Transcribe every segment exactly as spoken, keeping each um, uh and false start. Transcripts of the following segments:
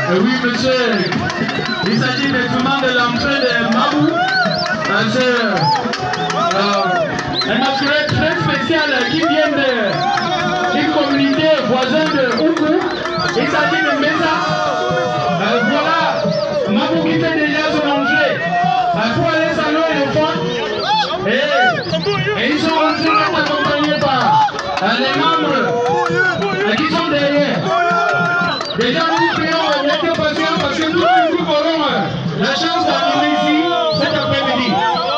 Euh, oui, monsieur. Il s'agit effectivement de l'entrée de Mabou. C'est euh, un masquerade très spécial qui vient d'une communauté voisine de Oukou. Il s'agit de Mesa. Euh, voilà, Mabou qui fait déjà son entrée. Il faut aller saluer les femmes. Et, et ils sont rentrés accompagnés par euh, les membres euh, qui sont derrière. Déjà, nous prions d'être patients parce que nous, nous aurons euh, la chance d'arriver ici cet après-midi.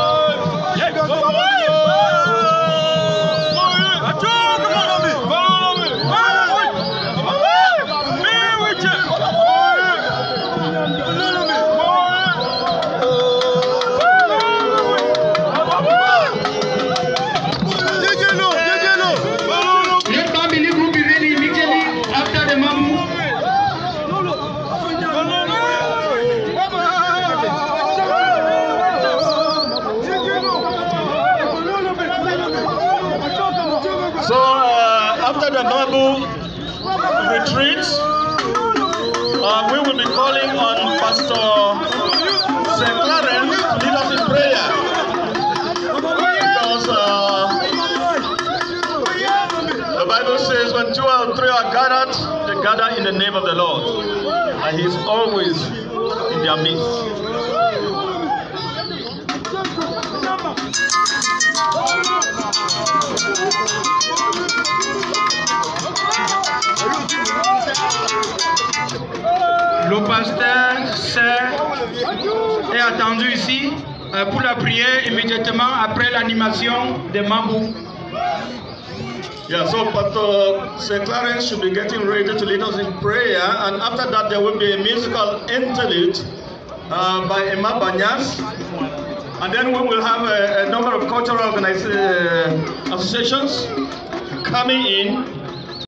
So uh, after the Mabou retreat, uh, we will be calling on Pastor Saint Clarence to lead us in prayer. Because uh, the Bible says when two or three are gathered, they gather in the name of the Lord. And He is always in their midst. Le pasteur sert est attendu ici euh, pour la prière immédiatement après l'animation de Mabou. Yeah, so Pastor Saint Clarence should be getting ready to lead us in prayer, and after that there will be a musical interlude uh, by Emma Banyas, and then we will have a, a number of cultural organizations uh, associations coming in